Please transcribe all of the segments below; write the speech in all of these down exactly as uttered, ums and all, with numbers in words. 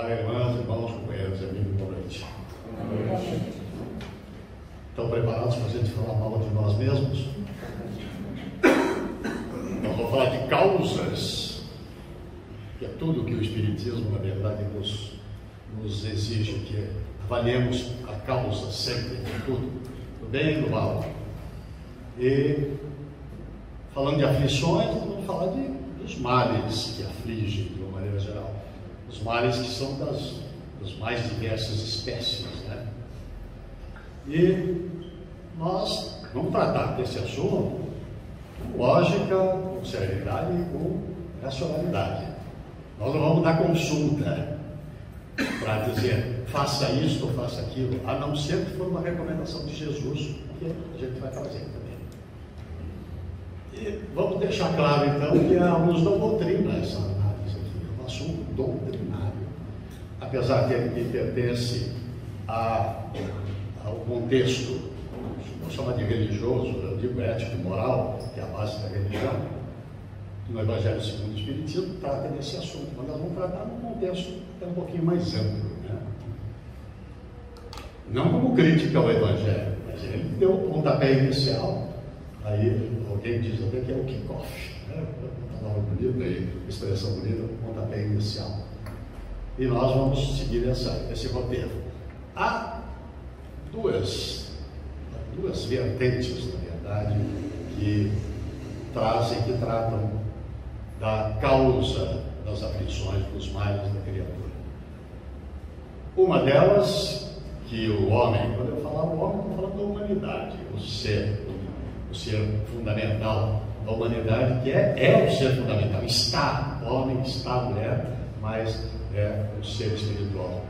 Olá, irmãs, irmãos, companheiros, amigos, boa noite. Estão preparados para a gente falar mal de nós mesmos? Nós vamos falar de causas, que é tudo que o Espiritismo, na verdade, nos, nos exige, que avaliemos a causa sempre de tudo, do bem e do mal. E, falando de aflições, nós vamos falar de, dos males que afligem, de uma maneira geral. Os males que são das, das mais diversas espécies, né? E nós vamos tratar desse assunto com lógica, com serenidade e com racionalidade. Nós não vamos dar consulta para dizer faça isso ou faça aquilo, a não ser que for uma recomendação de Jesus, que a gente vai fazer também. E vamos deixar claro então que a luz da doutrina essa análise aqui, é um assunto doutrinário. Apesar de ele pertence a, ao contexto, vou chamar de religioso, eu digo ético e moral, que é a base da religião, no Evangelho segundo o Espiritismo trata desse assunto, mas nós vamos tratar num contexto até um pouquinho mais amplo, né? Não como crítica ao Evangelho, mas ele deu o pontapé inicial, aí alguém diz até que é o kick-off, né? Uma palavra bonita aí, expressão bonita, pontapé inicial. E nós vamos seguir essa, esse roteiro. Há duas, duas vertentes, na verdade, que trazem, que tratam da causa das aflições, dos males da criatura. Uma delas, que o homem, quando eu falar o homem, eu estou falando da humanidade, o ser, o ser fundamental da humanidade, que é, é o ser fundamental, está, homem, está, mulher, mas é o ser espiritual.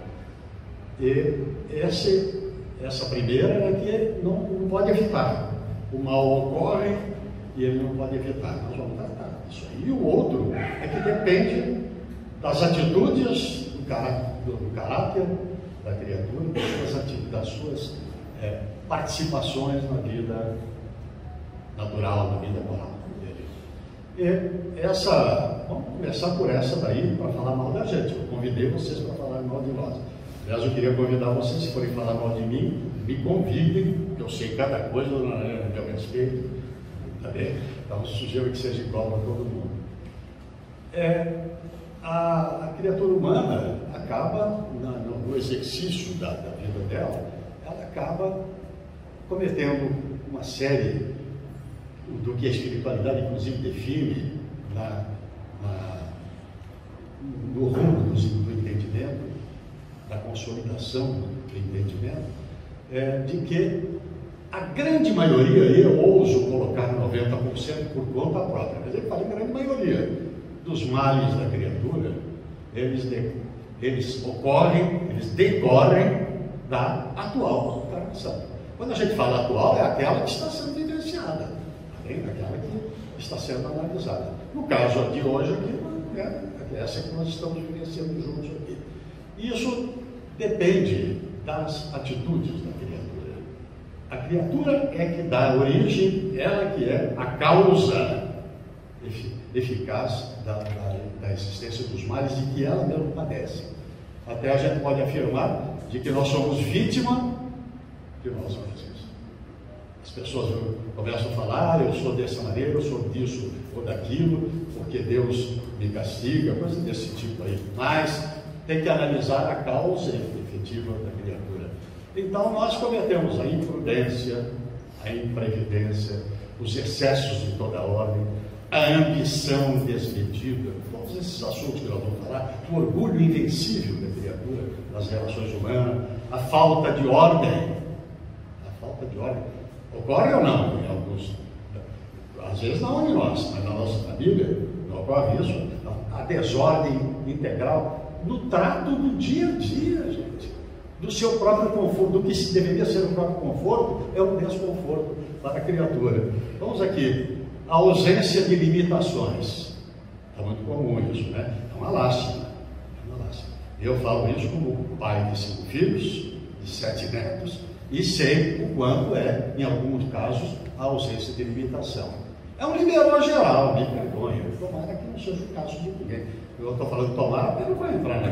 E esse, essa primeira é que não, não pode evitar. O mal ocorre e ele não pode evitar. Nós vamos tratar disso aí. E o outro é que depende das atitudes, do caráter, do, do caráter da criatura, das suas, das suas é, participações na vida natural, na vida moral dele. E essa, vamos começar por essa daí, para falar mal da gente. Eu convidei vocês para falar mal de nós. Aliás, eu queria convidar vocês, se forem falar mal de mim, me convidem, que eu sei cada coisa a meu respeito, tá bem? Então, sugiro que seja igual para todo mundo. É, a, a criatura humana acaba, na, no, no exercício da, da vida dela, ela acaba cometendo uma série do que a espiritualidade, inclusive, define na, na, no rumo do, do entendimento, da consolidação do entendimento, é, de que a grande maioria, eu ouso colocar noventa por cento por conta própria, mas ele fala a grande maioria dos males da criatura, eles, de, eles ocorrem, eles decorrem da atual encarnação. Quando a gente fala atual, é aquela que está sendo vivenciada, além daquela que está sendo analisada. No caso de hoje aqui, é essa que nós estamos vivenciando juntos aqui. Isso depende das atitudes da criatura. A criatura é que dá origem, ela que é a causa eficaz da, da, da existência dos males e que ela mesma padece. Até a gente pode afirmar de que nós somos vítima de nós mesmos. As pessoas começam a falar, ah, eu sou dessa maneira, eu sou disso ou daquilo, porque Deus me castiga, coisa desse tipo aí. Mas tem que analisar a causa efetiva da criatura. Então nós cometemos a imprudência, a imprevidência, os excessos de toda ordem, a ambição desmedida, todos esses assuntos que nós vamos falar, o orgulho invencível da criatura nas relações humanas, a falta de ordem, a falta de ordem, ocorre ou não em alguns, às vezes não em nós, mas na nossa família não ocorre isso, a desordem integral no trato do dia a dia, gente, do seu próprio conforto, do que deveria ser o próprio conforto, é um desconforto para a criatura. Vamos aqui, a ausência de limitações, é muito comum isso, né? É uma lástima, é uma lástima. Eu falo isso como pai de cinco filhos, de sete netos, e sei o quanto é, em alguns casos, a ausência de limitação. É um liberal geral, me perdoe, tomara que não seja o caso de ninguém. Eu estou falando tomara, porque não vai entrar na vida de ninguém.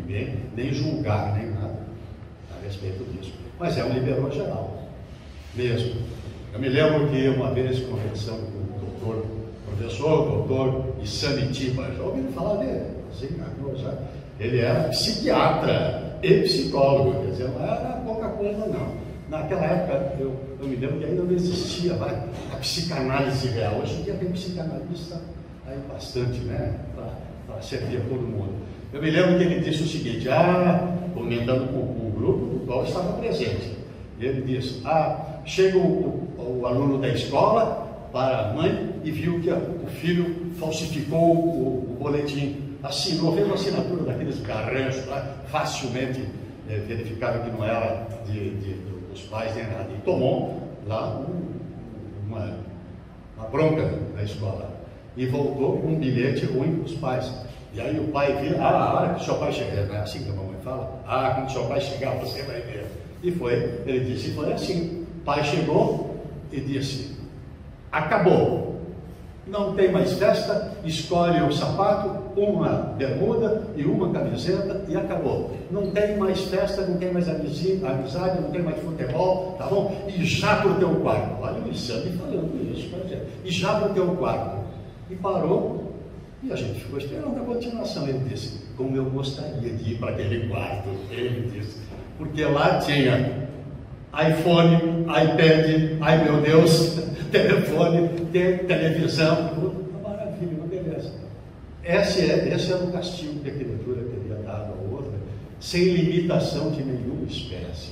bem, nem julgar, nem nada a respeito disso. Mas é um liberou geral, mesmo. Eu me lembro que uma vez, conversando com o doutor, professor, doutor Isamitiba, já ouviram falar dele? Assim, já. Ele era psiquiatra e psicólogo, quer dizer, não era pouca coisa, não. Naquela época, eu, eu me lembro que ainda não existia vai, a psicanálise real. Hoje em dia tem psicanalista aí bastante, né, para servir a todo mundo. Eu me lembro que ele disse o seguinte, ah, comentando com, com o grupo do qual estava presente. Ele disse, ah, chega o, o, o aluno da escola para a mãe e viu que a, o filho falsificou o, o boletim, assinou, fez a assinatura daqueles garranchos lá, facilmente é, verificava que não era de, de, dos pais nem nada, e tomou lá um, uma, uma bronca da escola e voltou com um bilhete ruim para os pais. E aí o pai viu, ah, a hora que o seu pai chegar, não é assim que a mamãe fala? Ah, quando o seu pai chegar, você vai ver. E foi, ele disse, foi assim. O pai chegou e disse, acabou. Não tem mais festa, escolhe um sapato, uma bermuda e uma camiseta e acabou. Não tem mais festa, não tem mais amizade, não tem mais futebol, tá bom? E já para o teu quarto. Olha o exame falando isso, por exemplo. E já para o teu quarto. E parou. E a gente ficou esperando a continuação. Ele disse, como eu gostaria de ir para aquele quarto. Ele disse, porque lá tinha iPhone, iPad, ai meu Deus, telefone, te, televisão, uma maravilha, uma beleza. Esse, é, esse era o castigo que a criatura teria dado à outra, sem limitação de nenhuma espécie.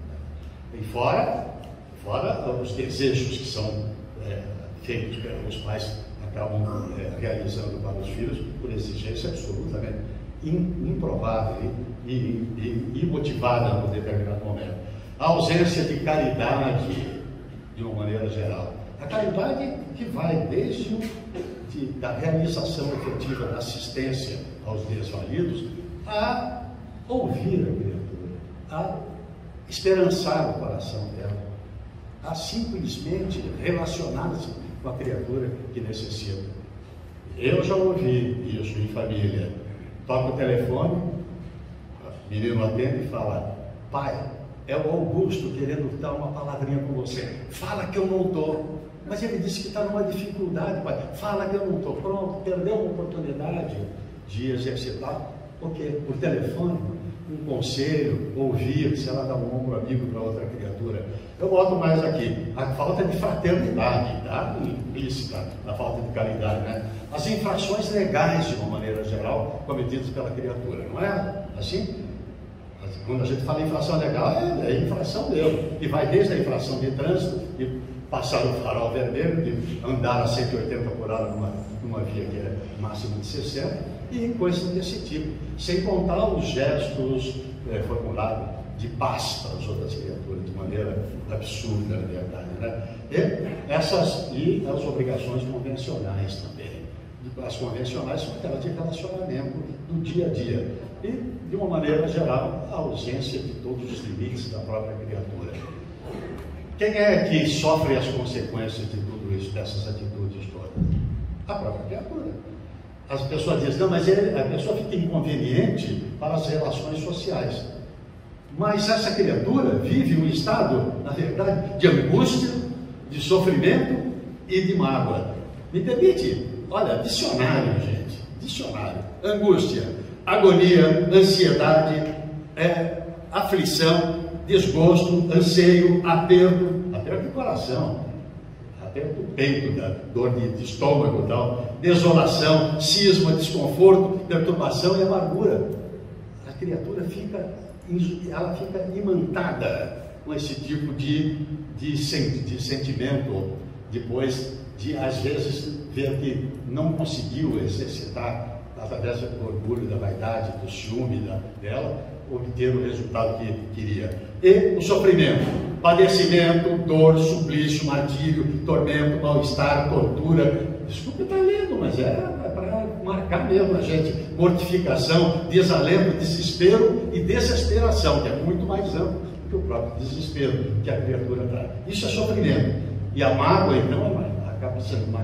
E fora, fora os desejos que são é, feitos pelos pais, acabam é, realizando para os filhos por exigência absolutamente improvável e, e, e imotivada no determinado momento. A ausência de caridade, de uma maneira geral. A caridade que vai desde o, de, da realização efetiva da assistência aos desvalidos a ouvir a criatura, a esperançar o coração dela, a simplesmente relacionar-se com a criatura que necessita. Eu já ouvi isso em família. Toca o telefone, o menino atende e fala, pai, é o Augusto querendo dar uma palavrinha com você. Fala que eu não estou. Mas ele disse que está numa dificuldade, pai. Fala que eu não estou. Pronto, perdeu uma oportunidade de exercitar. O quê? Por telefone, um conselho, ouvir, se ela dá um ombro amigo para outra criatura. Eu boto mais aqui, a falta de fraternidade, tá? Implícita, a falta de caridade, né? As infrações legais, de uma maneira geral, cometidas pela criatura, não é assim? Quando a gente fala em infração legal, é, é infração mesmo, e vai desde a infração de trânsito, de passar o farol vermelho, de andar a cento e oitenta por hora numa, numa via que é máximo de sessenta, e coisas desse tipo, sem contar os gestos é, formulados de paz para as outras criaturas, de maneira absurda, na verdade, né? E essas, e as obrigações convencionais também. As convencionais são aquelas de relacionamento do dia a dia. E, de uma maneira geral, a ausência de todos os limites da própria criatura. Quem é que sofre as consequências de tudo isso, dessas atitudes todas? A própria criatura. As pessoas dizem, não, mas ele, a pessoa fica inconveniente para as relações sociais. Mas essa criatura vive um estado, na verdade, de angústia, de sofrimento e de mágoa. Me permite? Olha, dicionário, gente, dicionário. Angústia, agonia, ansiedade, é, aflição, desgosto, anseio, aperto, aperto do coração, aperto do peito, da dor de, de estômago e tal, desolação, cisma, desconforto, perturbação e amargura. A criatura fica, ela fica imantada com esse tipo de, de, de sentimento, depois de, às vezes, ver que não conseguiu exercitar, através do orgulho, da vaidade, do ciúme da, dela, obter o resultado que queria. E o sofrimento, padecimento, dor, suplício, martírio, tormento, mal-estar, tortura. Desculpe estar lendo, mas é, é para marcar mesmo a gente. Mortificação, desalento, desespero e desesperação, que é muito mais amplo do que o próprio desespero que a criatura traz. Isso é sofrimento. E a mágoa, então, acaba sendo mais,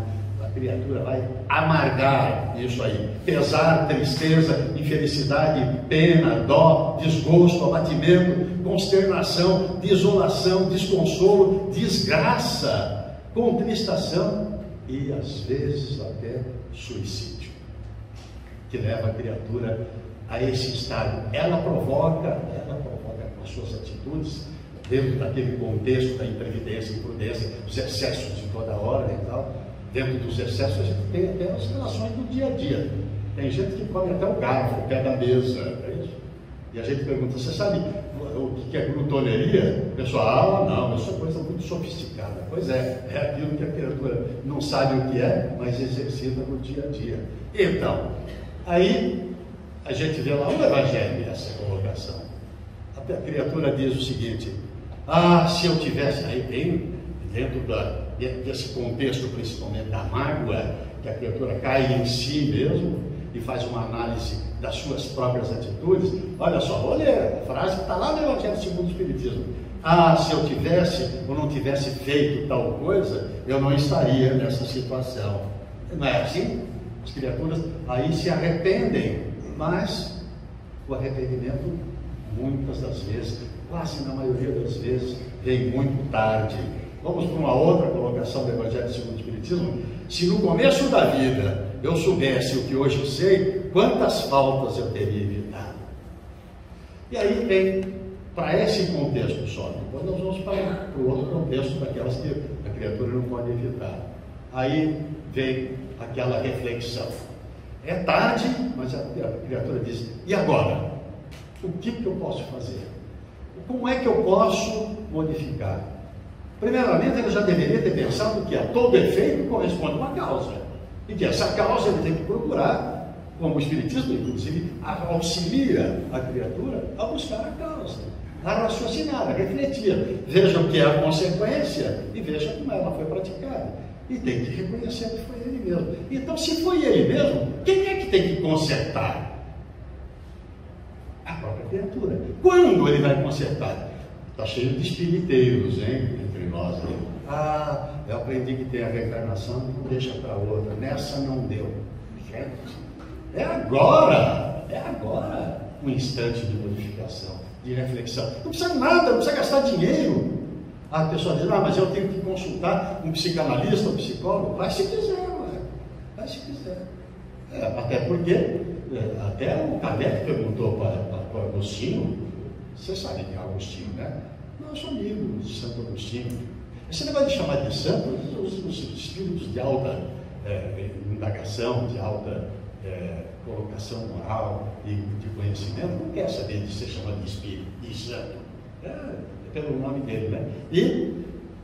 a criatura vai amargar isso aí. Pesar, tristeza, infelicidade, pena, dó, desgosto, abatimento, consternação, desolação, desconsolo, desgraça, contristação e às vezes até suicídio, que leva a criatura a esse estado. Ela provoca, ela provoca com as suas atitudes, dentro daquele contexto da imprevidência e imprudência, os excessos de toda hora e tal. Dentro dos excessos a gente tem até as relações do dia a dia. Tem gente que come até o garfo, o pé da mesa, é isso? E a gente pergunta, você sabe o que é glutoneria? O pessoal, ah, não, isso é coisa muito sofisticada. Pois é, é aquilo que a criatura não sabe o que é, mas exercita no dia a dia. Então, aí a gente vê lá o Evangelho, essa colocação. A criatura diz o seguinte, ah, se eu tivesse, aí bem dentro da, desse contexto, principalmente da mágoa, que a criatura cai em si mesmo e faz uma análise das suas próprias atitudes. Olha só, vou ler a frase que está lá no Evangelho segundo o Espiritismo. Ah, se eu tivesse ou não tivesse feito tal coisa, eu não estaria nessa situação. Não é assim? As criaturas aí se arrependem, mas o arrependimento, muitas das vezes, quase na maioria das vezes, vem muito tarde. Vamos para uma outra colocação do Evangelho segundo o Espiritismo. Se no começo da vida eu soubesse o que hoje sei, quantas faltas eu teria evitado? E aí vem para esse contexto só. Depois nós vamos para, para o outro contexto, daquelas que a criatura não pode evitar. Aí vem aquela reflexão. É tarde, mas a, a criatura diz, e agora? O que, que eu posso fazer? Como é que eu posso modificar? Primeiramente, ele já deveria ter pensado que a todo efeito corresponde uma causa. E que essa causa ele tem que procurar, como o Espiritismo, inclusive, auxilia a criatura a buscar a causa, a raciocinar, a refletir. Veja o que é a consequência e veja como ela foi praticada. E tem que reconhecer que foi ele mesmo. Então, se foi ele mesmo, quem é que tem que consertar? A própria criatura. Quando ele vai consertar? Está cheio de espiriteiros, hein, entre nós. Hein? Ah, eu aprendi que tem a reencarnação, não deixa para outra. Nessa não deu. Gente, é agora, é agora um instante de modificação, de reflexão. Não precisa de nada, não precisa gastar dinheiro. A pessoa diz, ah, mas eu tenho que consultar um psicanalista, um psicólogo. Vai se quiser, ué. Vai se quiser. É, até porque, é, até o Kardec perguntou para, para, para Agostinho, você sabe que é Agostinho, né? Nosso amigo de Santo Agostinho. Esse negócio de chamar de santo, os, os espíritos de alta é, indagação, de alta é, colocação moral e de conhecimento, não quer saber de ser chamado de espírito, de santo. É, é pelo nome dele, né? E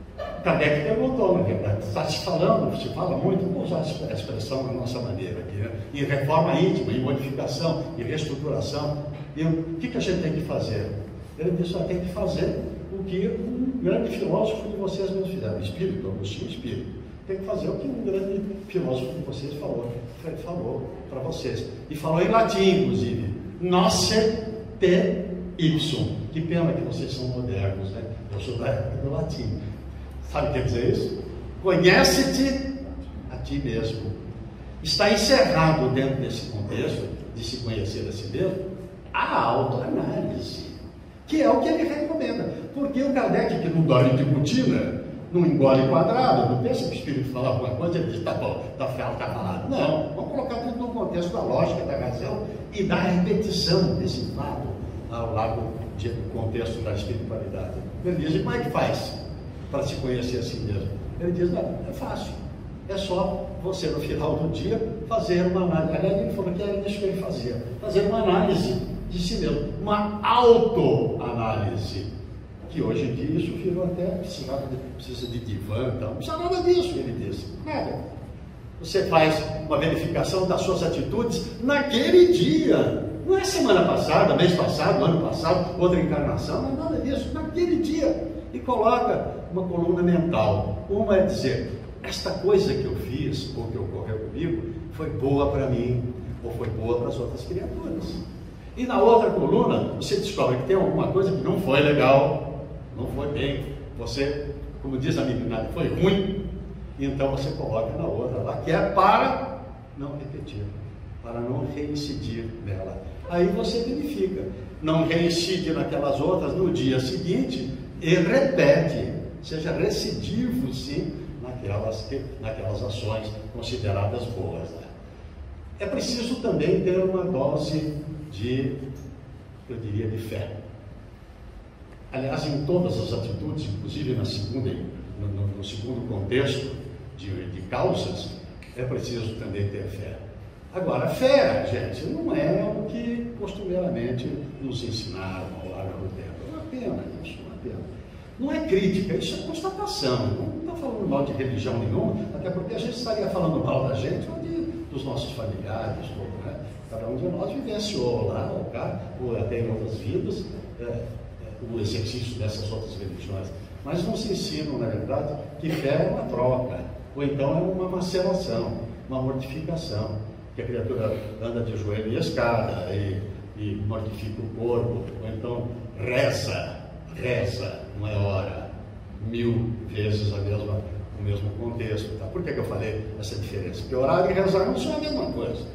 Kardec perguntou, na verdade, está se falando, se fala muito, vamos usar a expressão da nossa maneira aqui, né? Em reforma íntima, em modificação, em reestruturação. E o que, que a gente tem que fazer? Ele disse, ah, tem que fazer o que um grande filósofo de vocês mesmos fizeram, espírito, Agostinho Espírito. Tem que fazer o que um grande filósofo de vocês falou, falou para vocês. E falou em latim, inclusive, noce te ipsum. Que pena que vocês são modernos, né? Eu sou da época do latim. Sabe o que quer dizer isso? Conhece-te a ti mesmo. Está encerrado dentro desse contexto de se conhecer a si mesmo a autoanálise, que é o que ele recomenda. Porque o Kardec, que não dorme de botina, não engole quadrado, não pensa que o espírito fala alguma coisa, ele diz, tá bom, tá falado, tá falado. Não, vamos colocar tudo no contexto da lógica, da razão e da repetição desse fato ao lado do contexto da espiritualidade. Ele diz, e como é que faz para se conhecer a si mesmo? Ele diz, não, é fácil. É só você, no final do dia, fazer uma análise. Aliás, ele falou que era isso que ele fazia. Fazer uma análise de si mesmo. Uma autoanálise. Que hoje em dia isso virou até, precisa de, precisa de divã, então, não precisa nada disso, ele disse. Nada. Você faz uma verificação das suas atitudes naquele dia. Não é semana passada, mês passado, ano passado, outra encarnação, não é nada disso. Naquele dia. E coloca uma coluna mental. Uma é dizer, esta coisa que eu fiz, ou que ocorreu comigo, foi boa para mim, ou foi boa para as outras criaturas. E na outra coluna, você descobre que tem alguma coisa que não foi legal, não foi bem, você, como diz a meninada, foi ruim. então você coloca na outra lá, que é para não repetir, para não reincidir nela. Aí você verifica, não reincide naquelas outras no dia seguinte e repete, seja recidivo sim naquelas, naquelas ações consideradas boas. Né? É preciso também ter uma dose de, eu diria, de fé. Aliás, em todas as atitudes, inclusive na segunda, no, no, no segundo contexto de, de causas, é preciso também ter fé. Agora, fé, gente, não é o que costumeiramente nos ensinaram ao longo do tempo. É uma pena isso, uma pena. Não é crítica, isso é constatação. Não está falando mal de religião nenhuma, até porque a gente estaria falando mal da gente ou de, dos nossos familiares, ou, né? Cada um de nós vivenciou lá, ou, cá, ou até em outras vidas, é, é, o exercício dessas outras religiões. Mas nos ensinam, na verdade, que fé é uma troca, ou então é uma maceração, uma mortificação, que a criatura anda de joelho e escada, e, e mortifica o corpo, ou então reza, reza, não é hora, mil vezes a mesma, o mesmo contexto. Tá? Por que, que eu falei essa diferença? Porque orar e rezar não são a mesma coisa.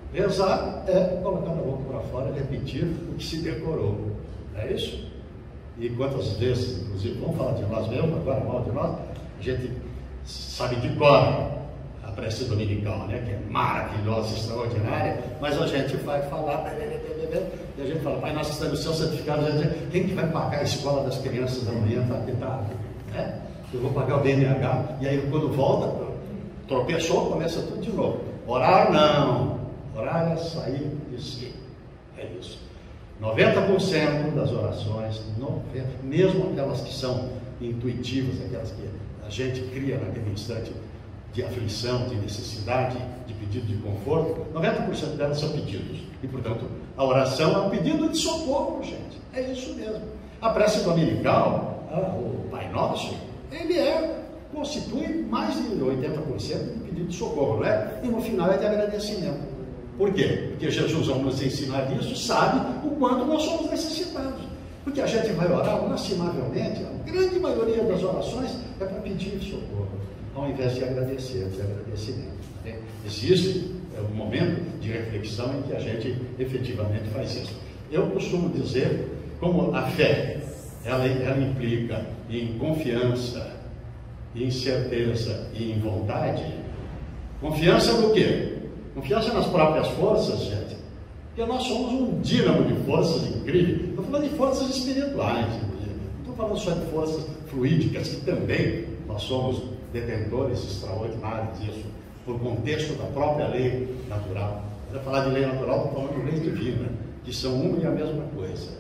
Rezar é colocar a boca para fora e repetir o que se decorou. É isso? E quantas vezes, inclusive, vamos falar de nós mesmos, agora mal de nós, a gente sabe de cor a prece dominical, né? Que é maravilhosa, extraordinária, mas a gente vai falar, e a gente fala, Pai nosso que está no céu, santificado, quem que vai pagar a escola das crianças da manhã, tá, que tá, né? Eu vou pagar o B N H, e aí quando volta, tropeçou, começa tudo de novo. Orar não, orar é sair de si, é isso. noventa por cento das orações, noventa, mesmo aquelas que são intuitivas, aquelas que a gente cria naquele instante de aflição, de necessidade, de pedido de conforto, noventa por cento delas são pedidos. E, portanto, a oração é um pedido de socorro, gente. É isso mesmo. A prece dominical, ah, o Pai Nosso, ele é, constitui mais de oitenta por cento de pedido de socorro, não é? E no final é de agradecimento. Por quê? Porque Jesus, ao nos ensinar isso, sabe o quanto nós somos necessitados. Porque a gente vai orar, lastimavelmente, a grande maioria das orações é para pedir socorro, ao invés de agradecer, de agradecimento. Né? Existe um momento de reflexão em que a gente efetivamente faz isso. Eu costumo dizer, como a fé, ela, ela implica em confiança, em certeza e em vontade. Confiança no quê? Confiança nas próprias forças, gente. Porque nós somos um dínamo de forças incrível. Estou falando de forças espirituais, inclusive. Não estou falando só de forças fluídicas, que também nós somos detentores extraordinários disso, por contexto da própria lei natural. Para falar de lei natural, estou falando de lei divina, que são uma e a mesma coisa.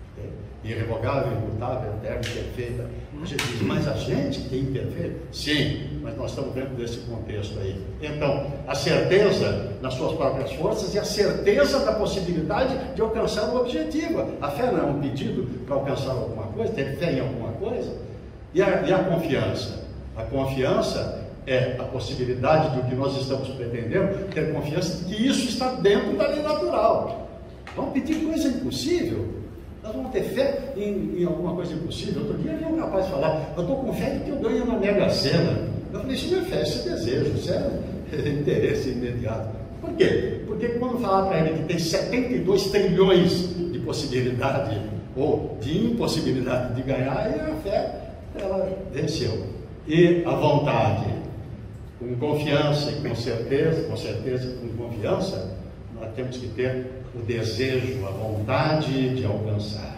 Irrevogável, imutável, eterna, perfeita. A gente diz, mas a gente é imperfeito? Sim, mas nós estamos dentro desse contexto aí. Então, a certeza nas suas próprias forças e a certeza da possibilidade de alcançar o objetivo. A fé não é um pedido para alcançar alguma coisa, ter fé em alguma coisa. E a, e a confiança? A confiança é a possibilidade do que nós estamos pretendendo, ter confiança de que isso está dentro da lei natural. Vamos pedir coisa impossível? Nós vamos ter fé em, em alguma coisa impossível. Outro dia eu vi um rapaz falar, eu estou com fé de que eu ganho na Mega Sena. Eu falei, isso não é fé, isso é desejo, isso é interesse imediato. Por quê? Porque quando falar para ele que tem setenta e dois trilhões de possibilidade ou de impossibilidade de ganhar, aí a fé, ela venceu. E a vontade, com confiança e com certeza, com certeza e com confiança, nós temos que ter o desejo, a vontade de alcançar.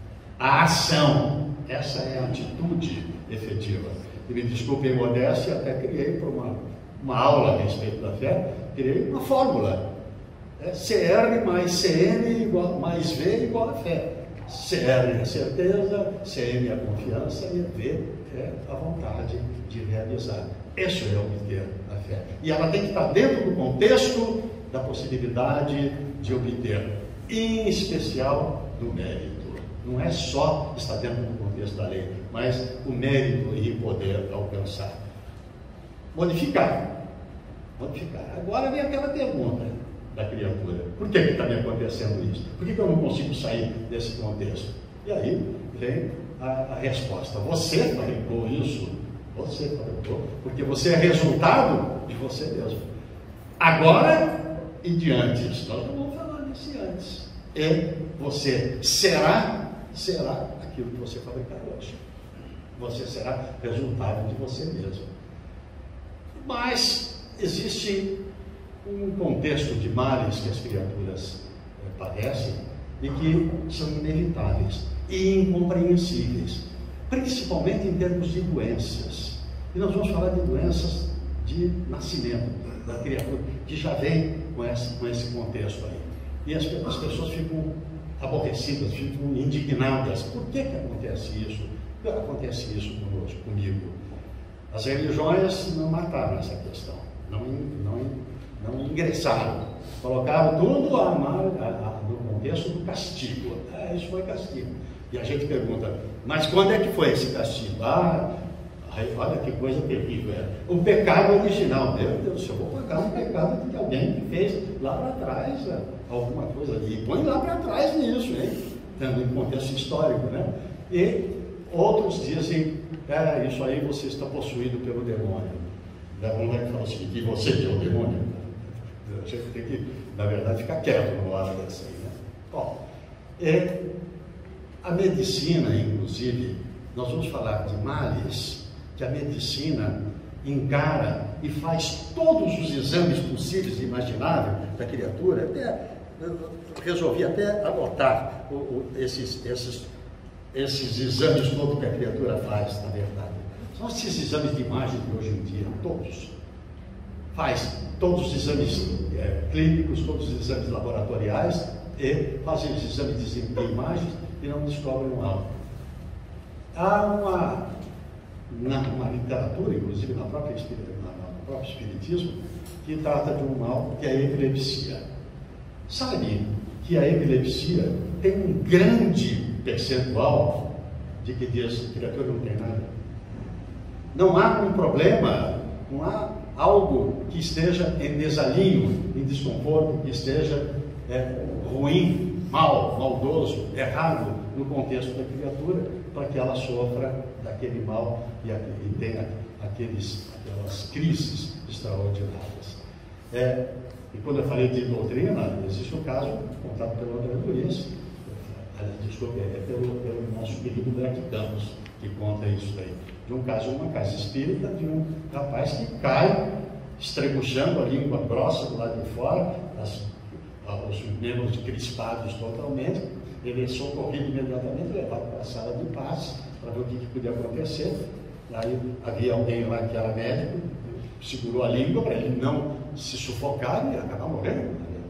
A ação, essa é a atitude efetiva. E me desculpem a modéstia, até criei para uma, uma aula a respeito da fé, criei uma fórmula. É C R mais C N igual, mais V igual a fé. C R é a certeza, C N é a confiança e V é a vontade de realizar. Isso é obter a fé. E ela tem que estar dentro do contexto da possibilidade de obter, em especial do mérito. Não é só estar dentro do contexto da lei, mas o mérito e poder alcançar. Modificar. Modificar. Agora vem aquela pergunta da criatura. Por que está me acontecendo isso? Por que, que eu não consigo sair desse contexto? E aí vem a, a resposta. Você fabricou isso Você fabricou, porque você é resultado de você mesmo. Agora e de antes. Nós não vamos falar desse antes. E você será, será aquilo que você fabricar hoje. Você será resultado de você mesmo. Mas existe um contexto de males que as criaturas é, padecem e que são inevitáveis e incompreensíveis, principalmente em termos de doenças. E nós vamos falar de doenças de nascimento da criatura, que já vem com esse, com esse contexto aí. E as, as pessoas ficam aborrecidas, ficam indignadas. Por que que acontece isso? Por que acontece isso conosco, comigo? As religiões não mataram essa questão, não, não, não ingressaram, colocaram tudo a, a, a, no contexto do castigo. Ah, isso foi castigo. E a gente pergunta, mas quando é que foi esse castigo? Ah, olha que coisa terrível é. O pecado original, meu Deus, se eu vou pagar um pecado de alguém que fez lá para trás, alguma coisa ali, põe lá para trás nisso, hein? Tendo em contexto histórico, né? E outros dizem, é, isso aí você está possuído pelo demônio. O demônio fala assim, que você que é o demônio. A gente tem que, na verdade, ficar quieto numa hora dessa aí, né? Bom, é, a medicina, inclusive, nós vamos falar de males que a medicina encara e faz todos os exames possíveis e imagináveis da criatura. Até, eu resolvi até anotar o, o, esses, esses, esses exames todos que a criatura faz, na verdade. São esses exames de imagem de hoje em dia, todos. Faz todos os exames é, clínicos, todos os exames laboratoriais e fazem os exames de, de imagens e não descobrem um algo. Há uma... Na, uma literatura, inclusive na própria, na, no próprio Espiritismo, que trata de um mal que é a epilepsia. Sabe que a epilepsia tem um grande percentual de que diz que a criatura não tem nada. Não há um problema, não há algo que esteja em desalinho, em desconforto, que esteja é, ruim, mal, maldoso, errado no contexto da criatura, para que ela sofra daquele mal e, e tenha aqueles, aquelas crises extraordinárias. É, e quando eu falei de doutrina, existe um caso contado pelo André Luiz, desculpe, é pelo, pelo nosso querido Black Campos, que conta isso aí, de um caso de uma casa espírita, de um rapaz que cai, estrebuchando a língua grossa do lado de fora, as, os membros crispados totalmente. Ele é socorrido imediatamente, levado para a sala de paz, para ver o que, que podia acontecer. Aí havia alguém lá que era médico, segurou a língua para ele não se sufocar e acabar morrendo.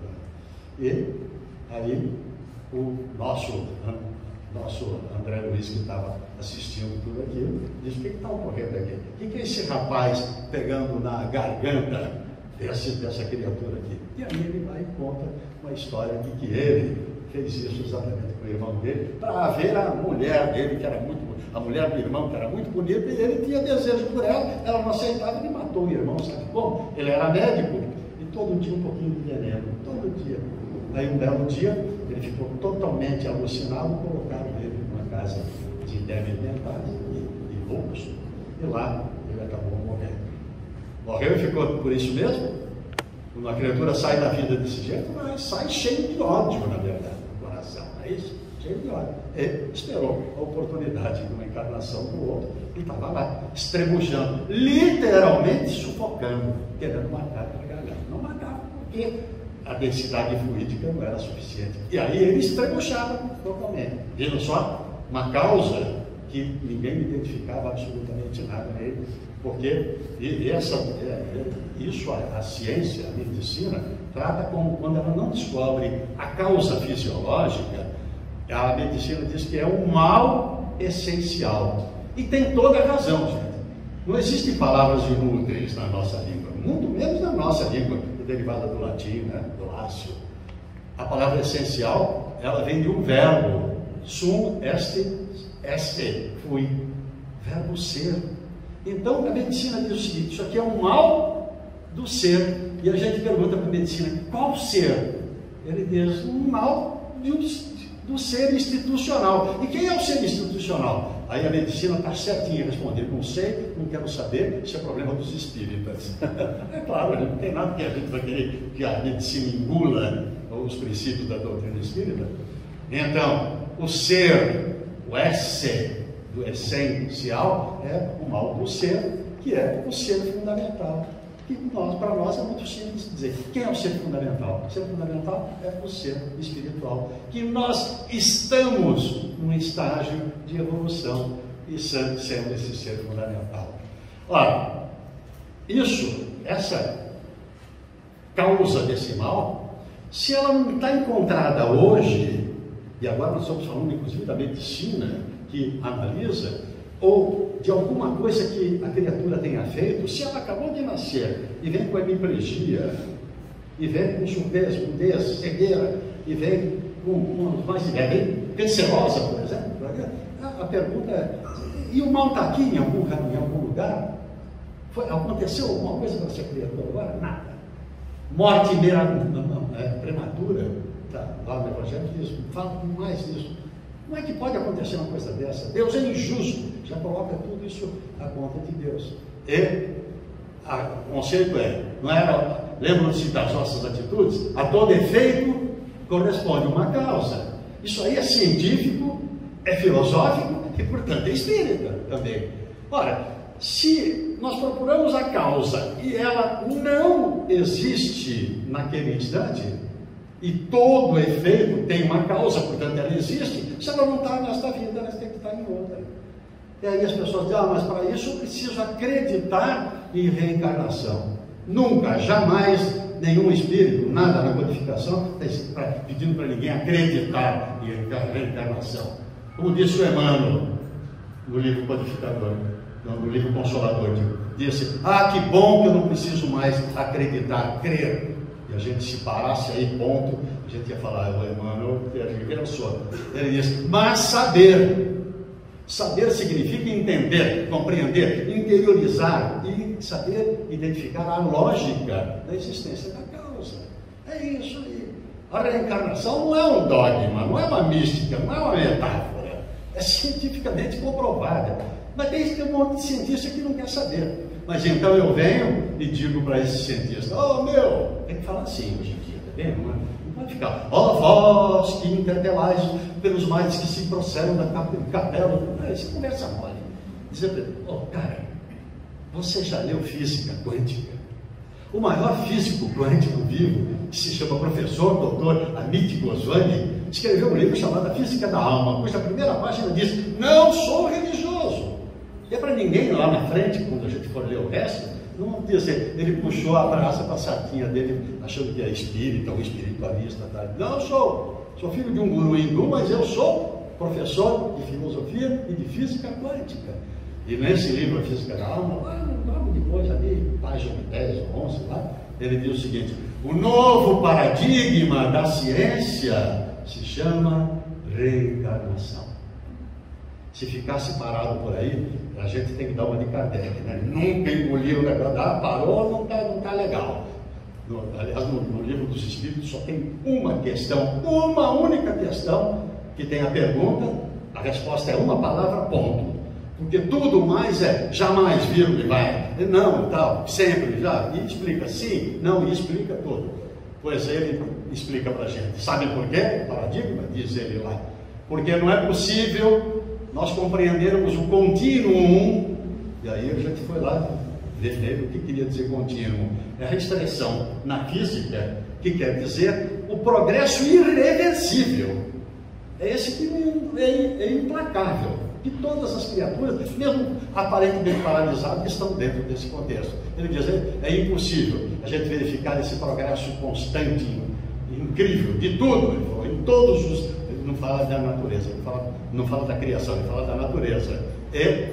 E aí o nosso, nosso André Luiz, que estava assistindo tudo aquilo, disse: o que está ocorrendo aqui? O que, que é esse rapaz pegando na garganta desse, dessa criatura aqui? E aí ele vai e conta uma história de que ele fez isso exatamente com o irmão dele, para ver a mulher dele, que era muito, a mulher do irmão, que era muito bonita, e ele tinha desejo por ela, ela não aceitava, ele matou o irmão, sabe como? Ele era médico, e todo dia um pouquinho de veneno, todo dia. Aí um belo dia, ele ficou totalmente alucinado, colocaram ele numa casa de débeis mentais e, e loucos, e lá ele acabou morrendo. Morreu e ficou por isso mesmo? Quando a criatura sai da vida desse jeito, mas sai cheio de ódio, na verdade. É isso, cheio de ódio. Ele esperou a oportunidade de uma encarnação do outro e estava lá, estrebuchando, literalmente sufocando, querendo matar a garganta. Não matava, porque a densidade fluídica não era suficiente. E aí ele estrebuchava totalmente. Viram só? Uma causa que ninguém identificava absolutamente nada nele, porque e essa, é, isso a, a ciência, a medicina, trata como quando ela não descobre a causa fisiológica. A medicina diz que é um mal essencial. E tem toda a razão, gente. Não existem palavras inúteis na nossa língua, muito menos na nossa língua, derivada do latim, né? Do lácio. A palavra essencial, ela vem de um verbo, sum est esse, fui, verbo ser. Então a medicina diz o seguinte: isso aqui é um mal do ser. E a gente pergunta para a medicina: qual ser? Ele diz: um mal de um, do ser institucional. E quem é o ser institucional? aí a medicina está certinha respondendo, não sei, não quero saber, isso é problema dos espíritas. É claro, não tem nada que a gente vai querer que a medicina engula os princípios da doutrina espírita. Então, o ser, o esse, do essencial, é o mal do ser, que é o ser fundamental. Que nós, para nós é muito simples dizer, quem é o ser fundamental? O ser fundamental é o ser espiritual, que nós estamos num estágio de evolução e sendo esse ser fundamental. Ora, isso, essa causa desse mal, se ela não está encontrada hoje, e agora nós estamos falando inclusive da medicina que analisa, ou de alguma coisa que a criatura tenha feito, se ela acabou de nascer e vem com hemiplegia, e vem com surdez, mudez, cegueira, e vem com uma mais vem cancerosa, por exemplo, a, a pergunta é, e o mal está aqui em algum, em algum lugar? Foi, aconteceu alguma coisa com essa criatura agora? Nada. Morte meira, é, prematura, tá, lá no Evangelho diz, fala mais disso. Como é que pode acontecer uma coisa dessa? Deus é injusto, já coloca tudo isso à conta de Deus. E a, o conceito é, não era, lembram-se das nossas atitudes? A todo efeito corresponde uma causa. Isso aí é científico, é filosófico e, portanto, é espírita também. Ora, se nós procuramos a causa e ela não existe naquele instante, e todo efeito tem uma causa, portanto ela existe, se ela não está nesta vida, ela tem que estar em outra. E aí as pessoas dizem, ah, mas para isso eu preciso acreditar em reencarnação. Nunca, jamais, nenhum espírito, nada na codificação, está pedindo para ninguém acreditar em reencarnação. Como disse o Emmanuel, no livro Codificador, no livro Consolador, disse, ah, que bom que eu não preciso mais acreditar, crer. E a gente se parasse aí, ponto, a gente ia falar, o Emmanuel, ele pensou. Ele diz, mas saber. Saber significa entender, compreender, interiorizar e saber identificar a lógica da existência da causa. É isso aí. A reencarnação não é um dogma, não é uma mística, não é uma metáfora. É cientificamente comprovada. Mas tem um monte de cientista que não quer saber. Mas então eu venho e digo para esse cientista, oh meu, tem que falar assim hoje em dia, tá vendo? Não pode ficar, ó oh, vós que interpelais pelos males que se procedem da capela. Isso é conversa mole. Dizer para ele, oh cara, você já leu física quântica? O maior físico quântico vivo, que se chama professor doutor Amit Goswami, escreveu um livro chamado A Física da Alma, cuja primeira página diz, não sou religioso. E é para ninguém lá na frente, quando a gente for ler o resto, não vamos dizer, ele puxou a braça para a sartinha dele, achando que é espírita, ou espiritualista, tá? Não, eu sou, sou filho de um guru hindu, mas eu sou professor de filosofia e de física quântica. E nesse livro, A Física da Alma, lá, logo depois, ali, página dez ou onze, lá, ele diz o seguinte, o novo paradigma da ciência se chama reencarnação. Se ficasse parado por aí, a gente tem que dar uma de Kardec, né? Nunca engoliu o negócio, ah, parou, não está não tá legal. No, aliás, no, no livro dos Espíritos só tem uma questão, uma única questão, que tem a pergunta, a resposta é uma palavra, ponto. Porque tudo mais é jamais, vírgula, e vai, não, tal, sempre, já, e explica sim, não, e explica tudo. Pois ele explica para a gente. Sabe por quê? O paradigma, diz ele lá. Porque não é possível nós compreendermos o contínuo, e aí a gente foi lá ver nele o que queria dizer contínuo. É a expressão na física que quer dizer o progresso irreversível. É esse que é, é implacável. E todas as criaturas, mesmo aparentemente paralisadas, estão dentro desse contexto. Ele diz, é, é impossível a gente verificar esse progresso constante, incrível, de tudo, ele falou, em todos os... Ele não fala da natureza, ele fala, não fala da criação, ele fala da natureza. É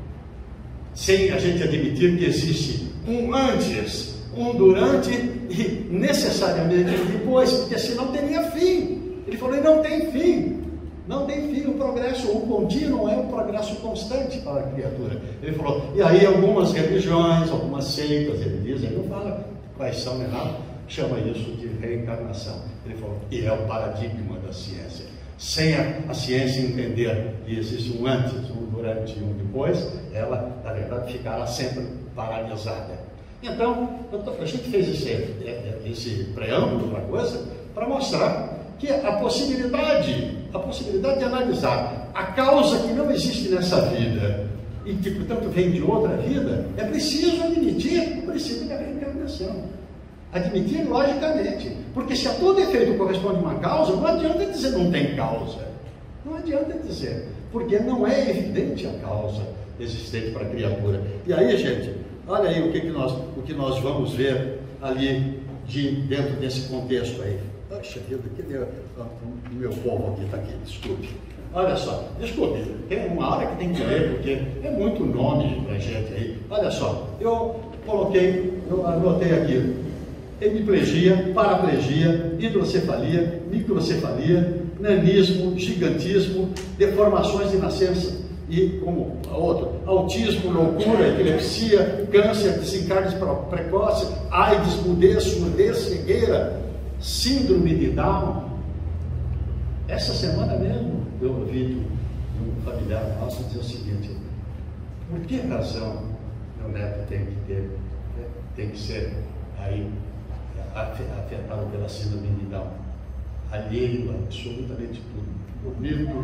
sem a gente admitir que existe um antes, um durante e necessariamente um depois, porque senão teria fim. Ele falou, e não tem fim. Não tem fim, o progresso, o contínuo é um progresso constante para a criatura. Ele falou, e aí algumas religiões, algumas seitas, ele diz, ele não fala quais são nem nada, chama isso de reencarnação. Ele falou, e é o paradigma da ciência. Sem a, a ciência entender que existe um antes, um durante um depois, ela, na verdade, ficará sempre paralisada. Então, a gente fez esse, esse preâmbulo para a coisa para mostrar que a possibilidade, a possibilidade de analisar a causa que não existe nessa vida e que, portanto, vem de outra vida, é preciso admitir o princípio da reencarnação. Admitir logicamente, porque se a todo efeito corresponde uma causa, não adianta dizer não tem causa. Não adianta dizer, porque não é evidente a causa existente para a criatura. E aí, gente, olha aí o que, que, nós, o que nós vamos ver ali de, dentro desse contexto aí. Poxa vida, que o meu povo aqui está aqui, desculpe. Olha só, desculpe, tem uma hora que tem que ler, porque é muito nome para a gente aí. Olha só, eu coloquei, eu anotei aqui, hemiplegia, paraplegia, hidrocefalia, microcefalia, nanismo, gigantismo, deformações de nascença e, como a outra, autismo, loucura, epilepsia, câncer, desencarne precoce, AIDS, mudez, surdez, cegueira, síndrome de Down. Essa semana mesmo eu ouvi um familiar nosso dizer o seguinte: por que razão meu neto tem que ter, tem que ser aí afetado pela síndrome de Down? Alheio a absolutamente tudo. Bonito,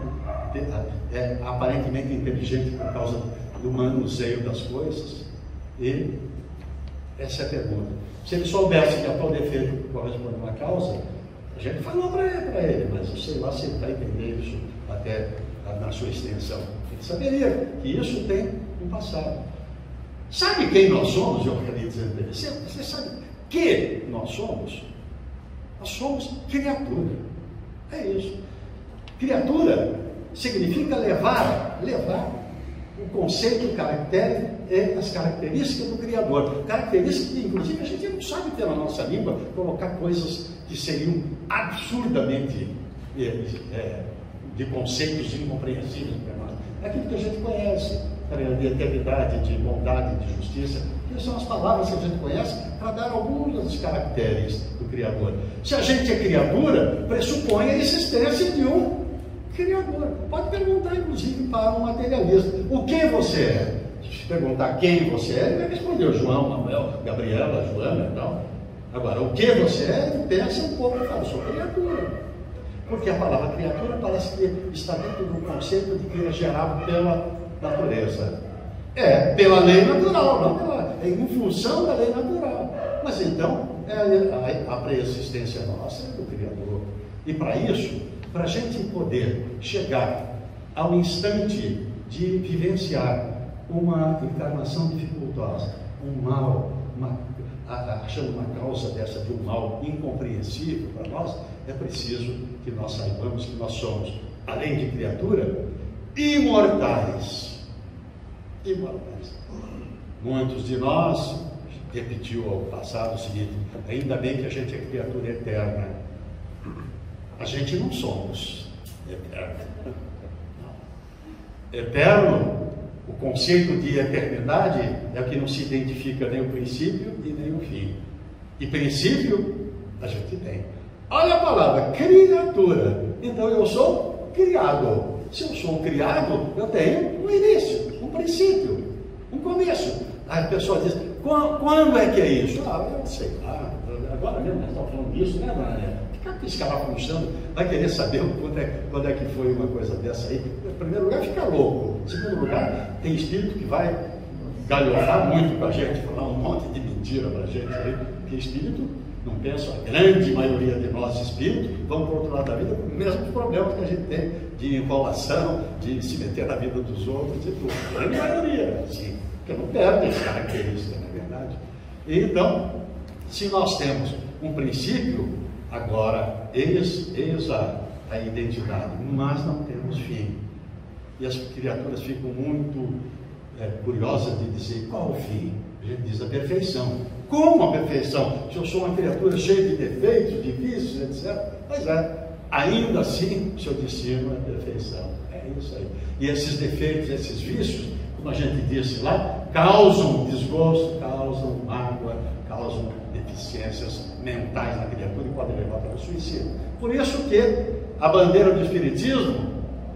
é aparentemente inteligente por causa do manuseio das coisas. E essa é a pergunta. Se ele soubesse que a tal defeito corresponde a uma causa, a gente falou para ele, ele, mas eu sei lá se ele vai entender isso até na sua extensão. Ele saberia que isso tem um passado. Sabe quem nós somos? Eu queria dizer para ele. Você, você sabe que nós somos? Nós somos criatura. É isso. Criatura significa levar, levar o conceito, o caractere e as características do Criador. Características que, inclusive, a gente não sabe ter na nossa língua colocar coisas que seriam absurdamente é, é, de conceitos incompreensíveis para nós. É aquilo que a gente conhece, de eternidade, de bondade, de justiça, que são as palavras que a gente conhece para dar alguns dos caracteres do Criador. Se a gente é criatura, pressupõe a existência de um Criador. Pode perguntar, inclusive, para um materialista: o que você é? Se perguntar quem você é, ele vai responder João, Manuel, Gabriela, Joana e tal. Agora, o que você é, ele pensa um pouco e fala: sou criatura. Porque a palavra criatura parece que está dentro do conceito de que é gerado pela natureza. É, pela lei natural, não pela, é em função da lei natural. Mas então, é a, a, a pré-existência nossa é do Criador. E para isso, para a gente poder chegar ao instante de vivenciar uma encarnação dificultosa, um mal, uma, achando uma causa dessa de um mal incompreensível para nós, é preciso que nós saibamos que nós somos, além de criatura, imortais. Imortais. Muitos de nós, repetiu ao passado o seguinte: ainda bem que a gente é criatura eterna. A gente não somos eterno. Eterno, o conceito de eternidade é o que não se identifica nem o princípio e nem o fim. E princípio a gente tem. Olha a palavra criatura. Então eu sou criado. Se eu sou criado, eu tenho um início, um princípio, um começo. Aí a pessoa diz: quando é que é isso? Ah, eu não sei lá. Agora mesmo nós estamos falando disso, né, Maria? Ficar com esse cara puxando, vai querer saber quando é, quando é que foi uma coisa dessa aí. Em primeiro lugar, fica louco. Em segundo lugar, tem espírito que vai galhofar muito para a gente, falar um monte de mentira para a gente aí, porque espírito não pensa, a grande maioria de nós espíritos vão para o outro lado da vida com os mesmos problemas que a gente tem de enrolação, de se meter na vida dos outros e tudo. A grande maioria, sim, porque não perde essa característica, na verdade. E então, se nós temos um princípio, agora, eis, eis a, a identidade, mas não temos fim. E as criaturas ficam muito é, curiosas de dizer: qual o fim? A gente diz a perfeição. Como a perfeição? Se eu sou uma criatura cheia de defeitos, de vícios, etcétera. Pois é, ainda assim, o seu destino é a perfeição. É isso aí. E esses defeitos, esses vícios, como a gente disse lá, causam desgosto, causam mágoa, causam deficiências mentais na criatura e podem levar para o suicídio. Por isso que a bandeira do Espiritismo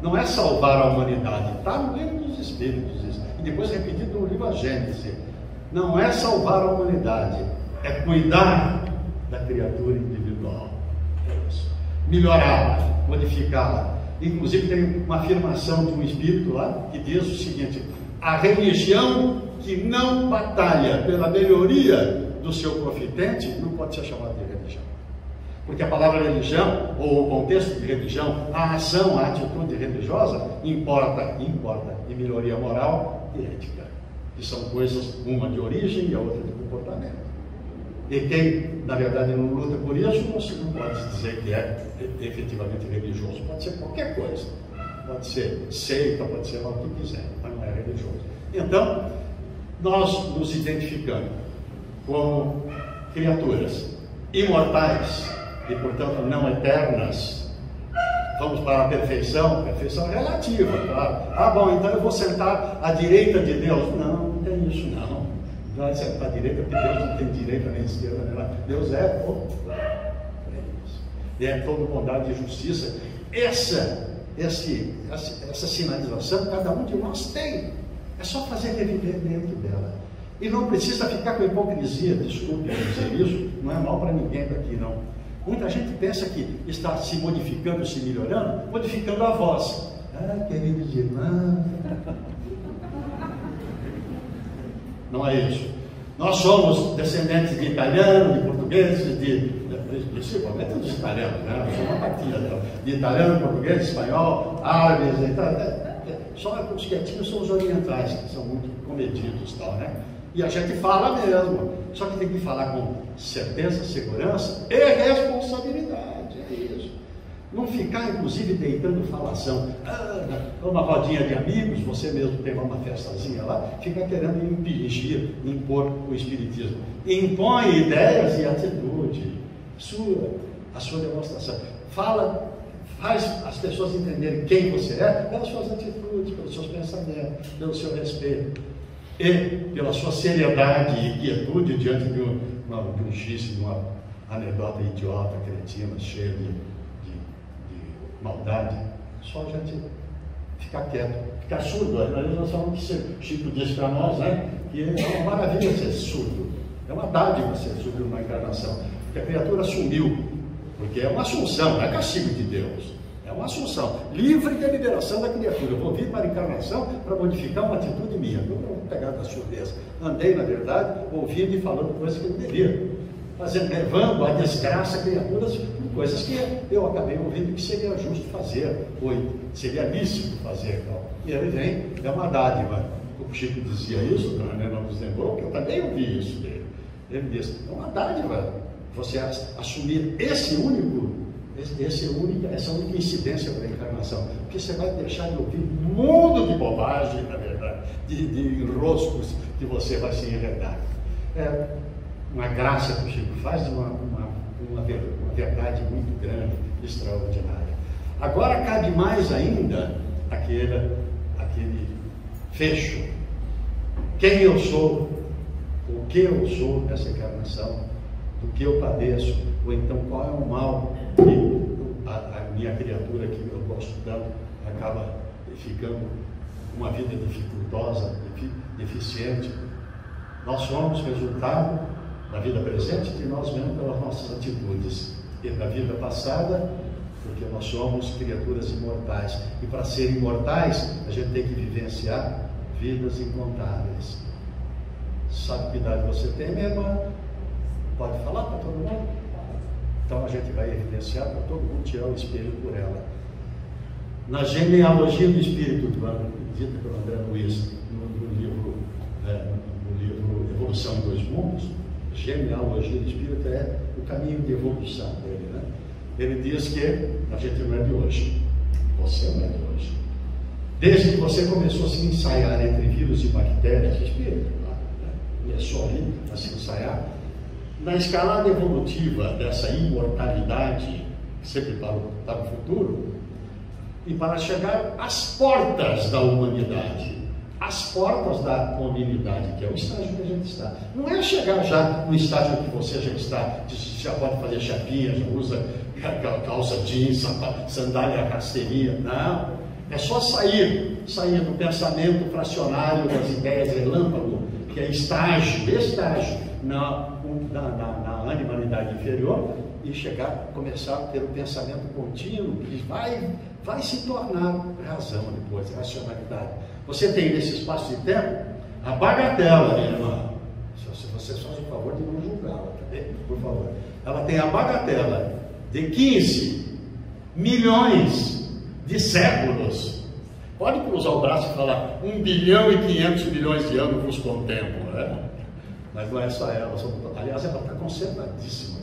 não é salvar a humanidade, está no livro dos Espíritos, isso. E depois repetido no livro A Gênese. Não é salvar a humanidade, é cuidar da criatura individual. É isso. Melhorá-la, modificá-la. Inclusive tem uma afirmação de um espírito lá que diz o seguinte: a religião que não batalha pela melhoria do seu profitente não pode ser chamada de religião. Porque a palavra religião, ou o contexto de religião, a ação, a atitude religiosa, importa, importa em melhoria moral e ética, que são coisas, uma de origem e a outra de comportamento. E quem, na verdade, não luta por isso, não se não pode dizer que é efetivamente religioso. Pode ser qualquer coisa. Pode ser seita, pode ser o que quiser, mas não é religioso. Então, nós nos identificamos como criaturas imortais e, portanto, não eternas. Vamos para a perfeição, perfeição relativa, claro. Ah, bom, então eu vou sentar à direita de Deus. Não, não tem isso não. Não é sentar à direita, porque Deus não tem direita nem esquerda, nem lá. Deus é todo. É isso. E é todo bondade e justiça. Essa, esse, essa, essa sinalização cada um de nós tem. É só fazer reviver dentro dela. E não precisa ficar com hipocrisia, desculpe dizer isso, não é mal para ninguém daqui, não. Muita gente pensa que está se modificando, se melhorando, modificando a voz. Ah, queridos irmãos. Não é isso. Nós somos descendentes de italianos, de portugueses, de, principalmente dos italianos, né? Eu sou uma partilha dela. De italiano, português, espanhol, árabes, e tal. Só os quietinhos são os orientais, que são muito comedidos e tal, né? E a gente fala mesmo, só que tem que falar com certeza, segurança e responsabilidade, é isso. Não ficar, inclusive, deitando falação. Ah, uma rodinha de amigos, você mesmo tem uma festazinha lá, fica querendo impingir, impor o espiritismo. Impõe ideias e atitude, sua, a sua demonstração. Fala, faz as pessoas entenderem quem você é pelas suas atitudes, pelos seus pensamentos, pelo seu respeito. E pela sua seriedade e quietude diante de um, uma, de um xiste, de uma anedota idiota, cretina, cheia de, de, de maldade, só a gente ficar quieto, ficar surdo. Nós falamos que Chico disse para nós, né, que é uma maravilha ser surdo, é uma dádiva ser surdo numa encarnação, porque a criatura sumiu, porque é uma assunção, não é castigo de Deus. É uma assunção, livre da liberação da criatura. Eu vou vir para a encarnação para modificar uma atitude minha. Eu não vou pegar da surdez. Andei, na verdade, ouvindo e falando coisas que eu não devia. Fazendo, levando a desgraça criaturas por coisas que eu acabei ouvindo que seria justo fazer, ou seria lícito fazer. Então. E ele vem, é uma dádiva. O Chico dizia isso, a Ana nos lembrou, que eu também ouvi isso dele. Ele disse, é uma dádiva você assumir esse único Esse é única, essa única incidência da encarnação, porque você vai deixar de ouvir um mundo de bobagem, na verdade, de, de enroscos que você vai se enredar. É uma graça que o Chico faz, uma, uma, uma, uma verdade muito grande, extraordinária. Agora cabe mais ainda aquele, aquele fecho. Quem eu sou, o que eu sou nessa encarnação, do que eu padeço, ou então qual é o mal que a, a minha criatura que eu gosto tanto acaba ficando uma vida dificultosa, deficiente. Nós somos resultado da vida presente de nós mesmos pelas nossas atitudes, e da vida passada, porque nós somos criaturas imortais, e para ser imortais a gente tem que vivenciar vidas incontáveis. Sabe que idade você tem, minha irmã? Pode falar para todo mundo? Então a gente vai evidenciar para todo mundo tirar o espelho por ela. Na genealogia do Espírito, dita pelo André Luiz, no, no, livro, é, no livro Evolução em Dois Mundos, genealogia do Espírito é o caminho de evolução dele, né? Ele diz que a gente não é de hoje, você não é de hoje. Desde que você começou a se ensaiar entre vírus e bactérias, espírito, né? E é só ali a se ensaiar. Na escalada evolutiva dessa imortalidade, sempre para o, para o futuro, e para chegar às portas da humanidade, às portas da hominidade, que é o estágio que a gente está. Não é chegar já no estágio que você já está, já pode fazer chapinha, já usa calça jeans, sandália, rasteirinha. Não. É só sair, sair do pensamento fracionário das ideias relâmpago, que é estágio, estágio na, na, na, na animalidade inferior, e chegar, começar a ter um pensamento contínuo que vai, vai se tornar razão depois, racionalidade. Você tem nesse espaço de tempo a bagatela, minha irmã. Se você faz o favor de não julgá-la, tá bem? Por favor. Ela tem a bagatela de quinze milhões de séculos. Pode cruzar o braço e falar um bilhão e quinhentos milhões de anos vos contemplo, né? Mas não é só ela. Só... Aliás, ela está conservadíssima.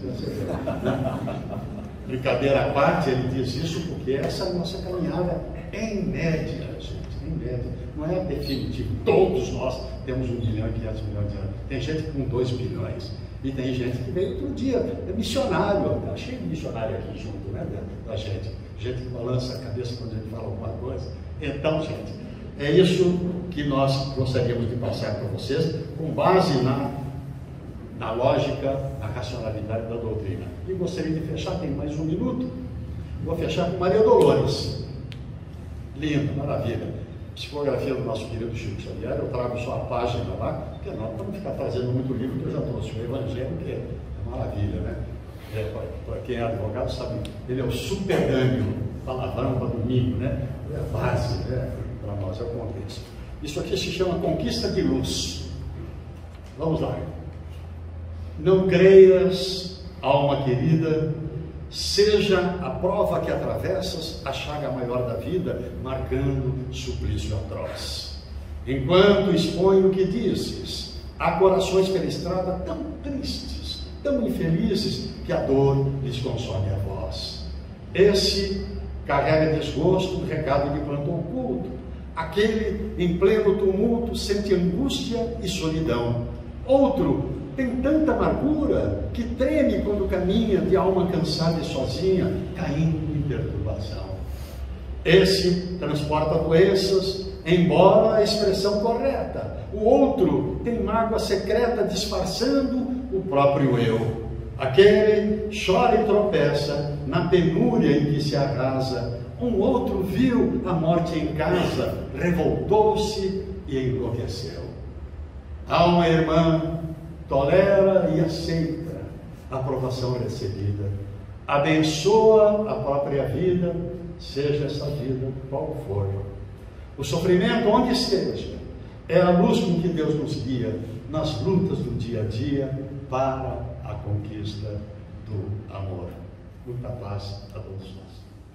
Brincadeira à parte, ele diz isso porque essa é a nossa caminhada em média, gente, em média. Não é definitivo. Todos nós temos um bilhão e quinhentos milhões de anos. Tem gente com dois bilhões. E tem gente que veio outro dia, é missionário. Está cheio de missionário aqui junto, né, da gente. Gente que balança a cabeça quando a gente fala alguma coisa. Então, gente, é isso que nós gostaríamos de passar para vocês, com base na, na lógica, na racionalidade da doutrina. E gostaria de fechar, tem mais um minuto. Vou fechar com Maria Dolores. Linda, maravilha. Psicografia do nosso querido Chico Xavier. Eu trago só a página lá, porque não, para não ficar trazendo muito livro, que eu já trouxe o Evangelho, que é maravilha, né? É, para quem é advogado sabe, ele é o superdâneo, palavrão para domingo, né? É a base, né? Para nós, é o contexto. Isso aqui se chama Conquista de Luz. Vamos lá. Não creias, alma querida, seja a prova que atravessas a chaga maior da vida, marcando suplício atroz. Enquanto expõe o que dizes, há corações pela estrada tão tristes, tão infelizes, que a dor lhes consome a voz. Esse carrega desgosto, recado de pranto oculto. Aquele, em pleno tumulto, sente angústia e solidão. Outro tem tanta amargura que treme quando caminha de alma cansada e sozinha, caindo em perturbação. Esse transporta doenças, embora a expressão correta. O outro tem mágoa secreta disfarçando o próprio eu. Aquele chora e tropeça na penúria em que se arrasa. Um outro viu a morte em casa, revoltou-se e enlouqueceu. Alma irmã, tolera e aceita a aprovação recebida. Abençoa a própria vida, seja essa vida qual for. O sofrimento, onde esteja, é a luz com que Deus nos guia nas lutas do dia a dia para a conquista do amor. Muita paz a todos nós.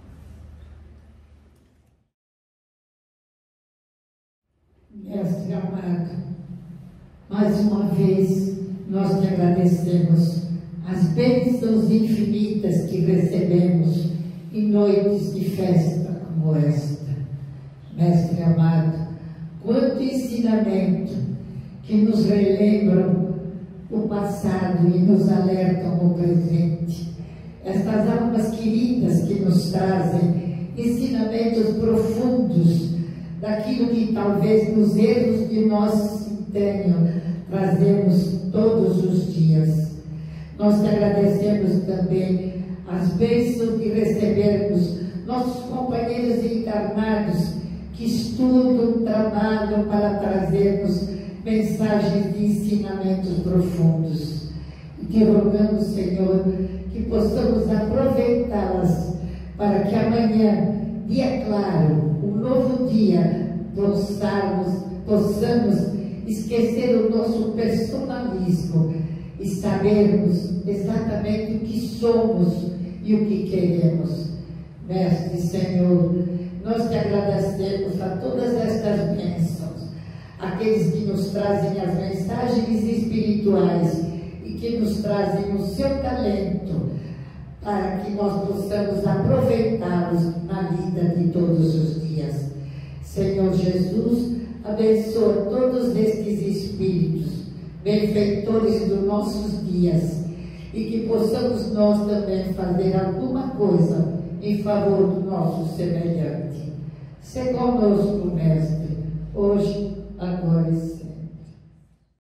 Mestre amado, mais uma vez nós te agradecemos as bênçãos infinitas que recebemos em noites de festa como esta. Mestre amado, quanto ensinamento que nos relembram o passado e nos alertam o presente. Estas almas queridas que nos trazem ensinamentos profundos daquilo que talvez nos erros de nosso empenho trazemos todos os dias. Nós te agradecemos também as bênçãos de recebermos nossos companheiros encarnados que estudam, trabalham para trazermos mensagens de ensinamentos profundos. E te rogamos, Senhor, que possamos aproveitá-las para que amanhã, dia claro, um novo dia, possamos, possamos esquecer o nosso personalismo e sabermos exatamente o que somos e o que queremos. Mestre Senhor, nós te agradecemos a todas estas bênçãos, aqueles que nos trazem as mensagens espirituais e que nos trazem o seu talento, para que nós possamos aproveitá-los na vida de todos os dias. Senhor Jesus, abençoa todos estes espíritos, benfeitores dos nossos dias, e que possamos nós também fazer alguma coisa em favor do nosso semelhante. Se conosco, Mestre, hoje, agora e sempre.